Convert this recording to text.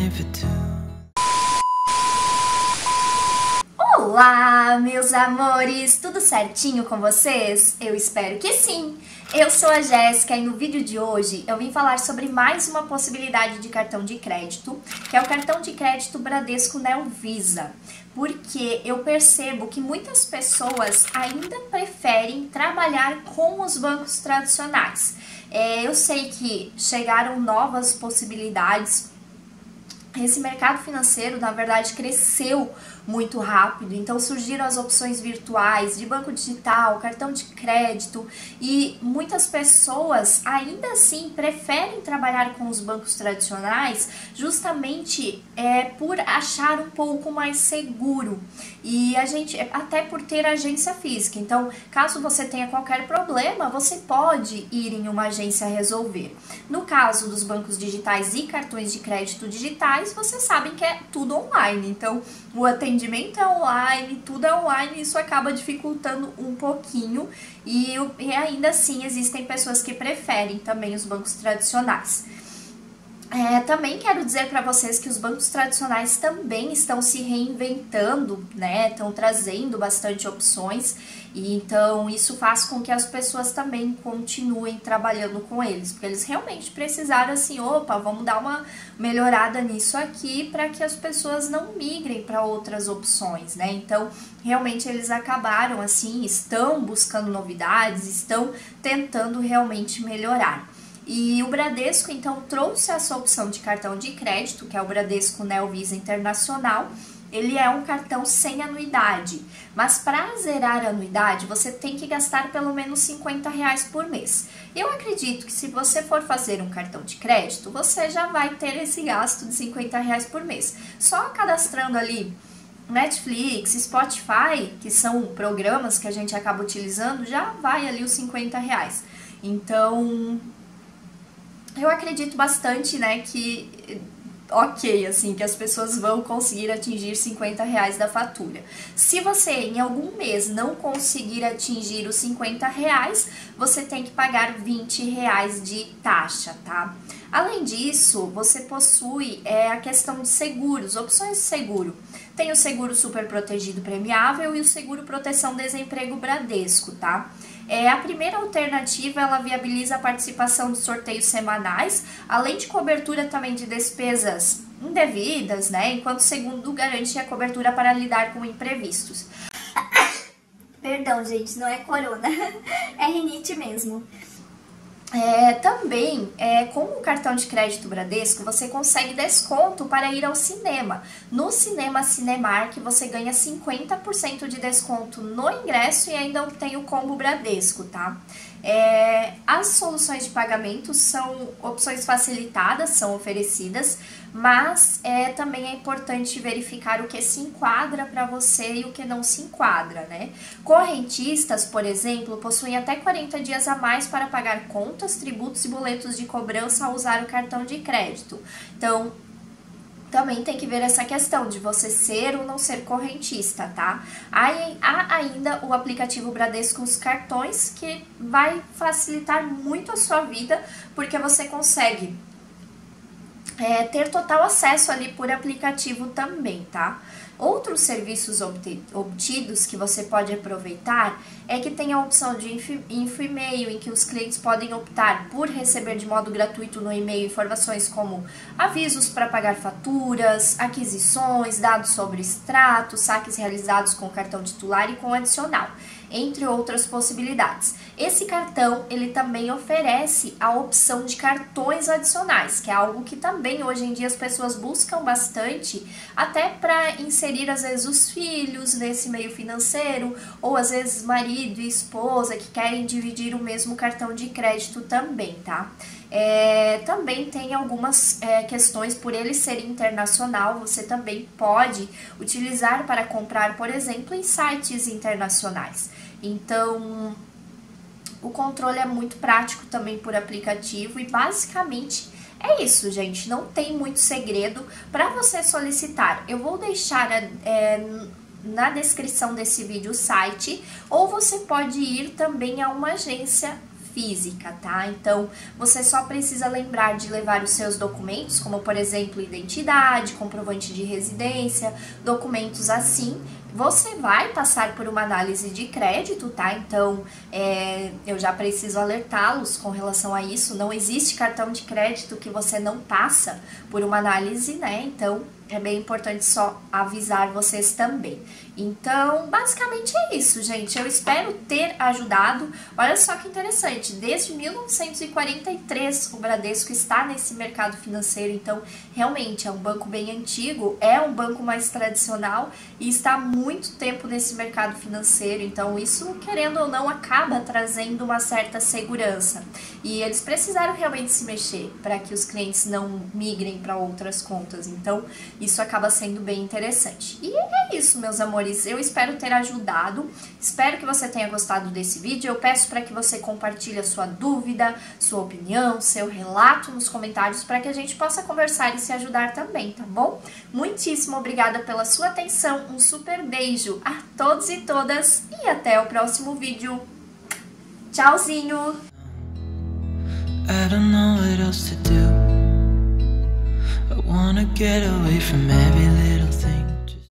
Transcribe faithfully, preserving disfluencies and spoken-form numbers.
Olá, meus amores! Tudo certinho com vocês? Eu espero que sim! Eu sou a Jéssica e no vídeo de hoje eu vim falar sobre mais uma possibilidade de cartão de crédito, que é o cartão de crédito Bradesco Neovisa, porque eu percebo que muitas pessoas ainda preferem trabalhar com os bancos tradicionais. É, eu sei que chegaram novas possibilidades. Esse mercado financeiro, na verdade, cresceu muito rápido, então surgiram as opções virtuais de banco digital, cartão de crédito, e muitas pessoas ainda assim preferem trabalhar com os bancos tradicionais justamente é, por achar um pouco mais seguro, e a gente, até por ter agência física. Então, caso você tenha qualquer problema, você pode ir em uma agência resolver. No caso dos bancos digitais e cartões de crédito digitais, vocês sabem que é tudo online, então o atendimento é online, tudo é online, isso acaba dificultando um pouquinho, e, e ainda assim existem pessoas que preferem também os bancos tradicionais. É, também quero dizer para vocês que os bancos tradicionais também estão se reinventando, né? Estão trazendo bastante opções, e então isso faz com que as pessoas também continuem trabalhando com eles, porque eles realmente precisaram assim, opa, vamos dar uma melhorada nisso aqui para que as pessoas não migrem para outras opções, né? Então, realmente eles acabaram assim, estão buscando novidades, estão tentando realmente melhorar. E o Bradesco, então, trouxe essa opção de cartão de crédito, que é o Bradesco Neovisa Internacional. Ele é um cartão sem anuidade, mas para zerar a anuidade, você tem que gastar pelo menos cinquenta reais por mês. Eu acredito que se você for fazer um cartão de crédito, você já vai ter esse gasto de cinquenta reais por mês. Só cadastrando ali Netflix, Spotify, que são programas que a gente acaba utilizando, já vai ali os cinquenta reais. Então, eu acredito bastante, né, que ok, assim, que as pessoas vão conseguir atingir cinquenta reais da fatura. Se você em algum mês não conseguir atingir os cinquenta reais, você tem que pagar vinte reais de taxa, tá? Além disso, você possui é, a questão de seguros, opções de seguro. Tem o seguro super protegido premiável e o seguro proteção desemprego Bradesco, tá? É, a primeira alternativa, ela viabiliza a participação de sorteios semanais, além de cobertura também de despesas indevidas, né? Enquanto o segundo garante a cobertura para lidar com imprevistos. Perdão, gente, não é corona, é rinite mesmo. É, também, é, com o cartão de crédito Bradesco, você consegue desconto para ir ao cinema. No Cinema Cinemark, você ganha cinquenta por cento de desconto no ingresso e ainda obtém o combo Bradesco, tá? É, as soluções de pagamento são opções facilitadas, são oferecidas, mas é, também é importante verificar o que se enquadra para você e o que não se enquadra, né? Correntistas, por exemplo, possuem até quarenta dias a mais para pagar contas, tributos e boletos de cobrança ao usar o cartão de crédito. Então, também tem que ver essa questão de você ser ou não ser correntista, tá? Há ainda o aplicativo Bradesco os Cartões, que vai facilitar muito a sua vida, porque você consegue é, ter total acesso ali por aplicativo também, tá? Outros serviços obtidos que você pode aproveitar é que tem a opção de info e-mail, em que os clientes podem optar por receber de modo gratuito no e-mail informações como avisos para pagar faturas, aquisições, dados sobre extrato, saques realizados com cartão titular e com adicional, entre outras possibilidades. Esse cartão, ele também oferece a opção de cartões adicionais, que é algo que também hoje em dia as pessoas buscam bastante, até para inserir às vezes os filhos nesse meio financeiro, ou às vezes marido e esposa que querem dividir o mesmo cartão de crédito também, tá? É, também tem algumas é, questões, por ele ser internacional, você também pode utilizar para comprar, por exemplo, em sites internacionais. Então, o controle é muito prático também por aplicativo e basicamente é isso, gente. Não tem muito segredo para você solicitar. Eu vou deixar é, na descrição desse vídeo o site, ou você pode ir também a uma agência física, tá? Então, você só precisa lembrar de levar os seus documentos, como por exemplo, identidade, comprovante de residência, documentos assim. Você vai passar por uma análise de crédito, tá? Então, é, eu já preciso alertá-los com relação a isso. Não existe cartão de crédito que você não passa por uma análise, né? Então, é bem importante só avisar vocês também. Então, basicamente é isso, gente. Eu espero ter ajudado. Olha só que interessante. Desde mil novecentos e quarenta e três, o Bradesco está nesse mercado financeiro. Então, realmente, é um banco bem antigo. É um banco mais tradicional e está há muito tempo nesse mercado financeiro. Então, isso, querendo ou não, acaba trazendo uma certa segurança. E eles precisaram realmente se mexer para que os clientes não migrem para outras contas. Então, isso acaba sendo bem interessante. E é isso, meus amores. Eu espero ter ajudado. Espero que você tenha gostado desse vídeo. Eu peço para que você compartilhe a sua dúvida, sua opinião, seu relato nos comentários para que a gente possa conversar e se ajudar também, tá bom? Muitíssimo obrigada pela sua atenção. Um super beijo a todos e todas e até o próximo vídeo. Tchauzinho! I don't know what else to do. I wanna get away from every little thing.